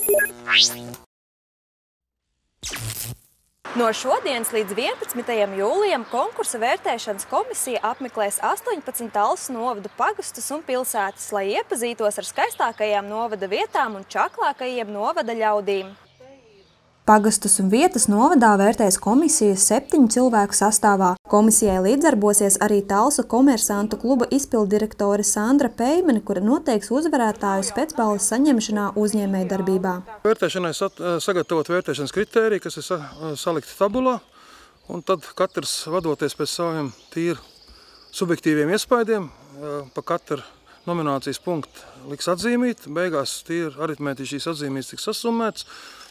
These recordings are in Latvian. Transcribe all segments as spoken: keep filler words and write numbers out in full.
No šodienas līdz vienpadsmitajam jūlijam konkursa vērtēšanas komisija apmeklēs astoņpadsmit Talsu novada pagastus un pilsētas, lai iepazītos ar skaistākajām novada vietām un čaklākajiem novada ļaudīm. Pagastus un vietas novadā vērtēs komisijas septiņu cilvēku sastāvā. Komisijai līdzdarbosies arī Talsu komersantu kluba izpilddirektore Sandra Peimane, kura noteiks uzvarētāju spēcbalvas saņemšanā uzņēmējdarbībā. Vērtēšanai sagatavot vērtēšanas kritēriji, kas ir salikti tabulā, un tad katrs vadoties pēc saviem tīri subjektīviem iespaidiem, pa katru nominācijas punktu liks atzīmīt, beigās tīri aritmētiski šīs atzīmītas tiks sasummēts.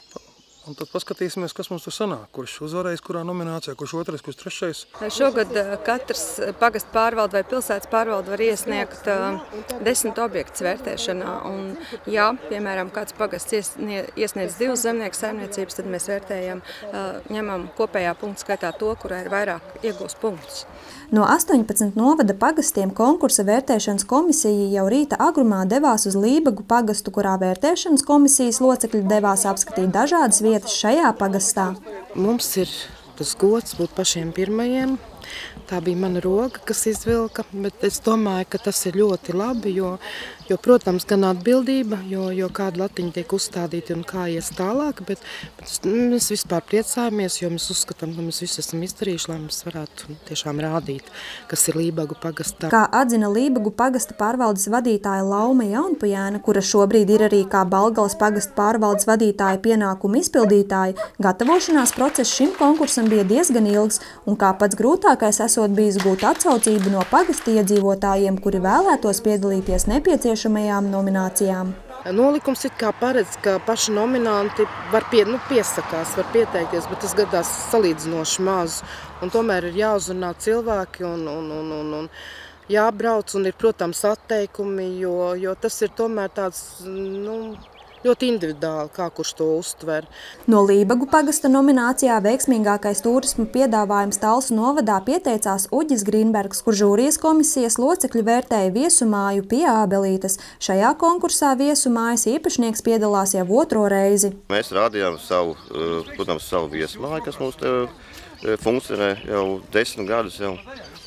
Un tad paskatīsimies, kas mums tur sanāk, kurš uzvarējis, kurā nominācijā, kurš otrais, kurš trešais. Šogad katrs pagastu pārvalde vai pilsētas pārvalde var iesniegt desmit objektus vērtēšanā. Un, ja, piemēram, kāds pagasts iesniedz divas zemnieku saimniecības, tad mēs vērtējam, ņemam kopējā punktu skaitā to, kurā ir vairāk iegūst punktus. No astoņpadsmit novada pagastiem konkursa vērtēšanas komisija jau rīta agrumā devās uz Lībagu pagastu, kurā vērtēšanas komisijas locekļi devās apskatīt dažādas vietas šajā pagastā. Mums ir tas gods būt pašiem pirmajiem. Tā bija mana roka, kas izvilka, bet es domāju, ka tas ir ļoti labi, jo, jo protams, gan atbildība, jo, jo kāda latiņa tiek uzstādīta un kā ies tālāk, bet, bet mēs vispār priecājamies, jo mēs uzskatām, ka mēs visu esam izdarījuši, lai mēs varētu tiešām rādīt, kas ir Lībagu pagastā. Kā atzina Lībagu pagasta pārvaldes vadītāja Lauma Jaunpujēna, kura šobrīd ir arī kā Balgalas pagasta pārvaldes vadītāja pienākumu izpildītāja, gatavošanās process šim konkursam bija diezgan ilgs, un kā pats grūtākais esot bijis gūt atsaucību no pagasta iedzīvotājiem, kuri vēlētos piedalīties nepieciešamajām nominācijām. Nolikums it kā paredz, ka paši nominanti var pie, nu, piesakās, var pieteikties, bet tas gadās salīdzinoši maz. Un tomēr ir jāuzrunā cilvēki un, un, un, un, un jābrauc un ir, protams, atteikumi, jo, jo tas ir tomēr tāds, nu, ļoti individuāli, kā kurš to uztver. No Lībagu pagasta nominācijā veiksmīgākais turismu piedāvājums Talsu novadā pieteicās Uģis Grīnbergs, kur žūrijas komisijas locekļi vērtēja viesumāju pie Ābelītes. Šajā konkursā viesumājas īpašnieks piedalās jau otro reizi. Mēs rādījām savu, protams, savu viesumāju, kas mums te funkcionē jau desmit gadus jau.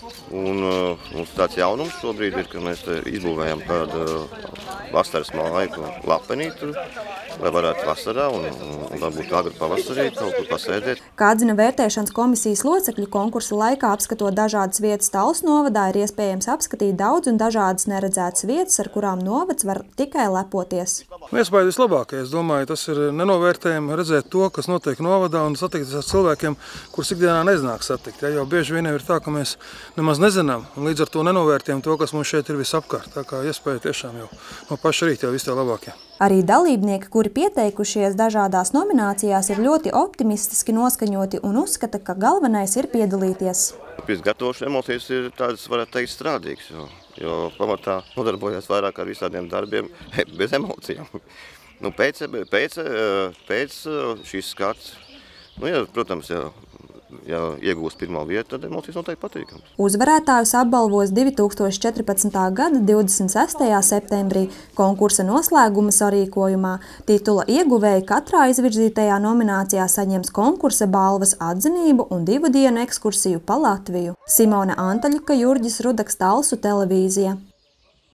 Un uh, mums tāds jaunums šobrīd ir, ka mēs izbūvējam tādu vasaras māju lapenītu, lai varētu vasarā un, un varbūt agri pavasarī kaut kur pasēdēt. Kā atzina vērtēšanas komisijas locekļi, konkursa laikā apskatot dažādas vietas Talsu novadā, ir iespējams apskatīt daudz un dažādas neredzētas vietas, ar kurām novads var tikai lepoties. Iespēja vislabākais, es domāju, tas ir nenovērtējami redzēt to, kas notiek novadā un satikties ar cilvēkiem, kurus ikdienā neznāk satikt. Ja, jo bieži vien ir tā, ka mēs nemaz nezinām un līdz ar to nenovērtējam to, kas mums šeit ir visapkārt. Tā kā iespēja tiešām jau no paša rīta jau viss tā labākie. Arī dalībnieki, kuri pieteikušies dažādās nominācijās, ir ļoti optimistiski noskaņoti un uzskata, ka galvenais ir piedalīties. Pēc gatavošanas emocijas ir tādas, varētu teikt, strādīgas, jo, jo pamatā nodarbojās vairāk ar visādiem darbiem bez emocijām. Nu, pēc, pēc, pēc šīs skats, nu, ja, protams, ja, ja iegūs pirmā vieta, tad emocijas noteikti patīkams. Uzvarētājus apbalvos divi tūkstoši četrpadsmitā gada divdesmit sestajā septembrī konkursa noslēguma sarīkojumā. Titula ieguvēji katrā izvirzītajā nominācijā saņems konkursa balvas, atzinību un divu dienu ekskursiju pa Latviju. Simone Antaļuka, Jurģis Rudaks, Talsu televīzija.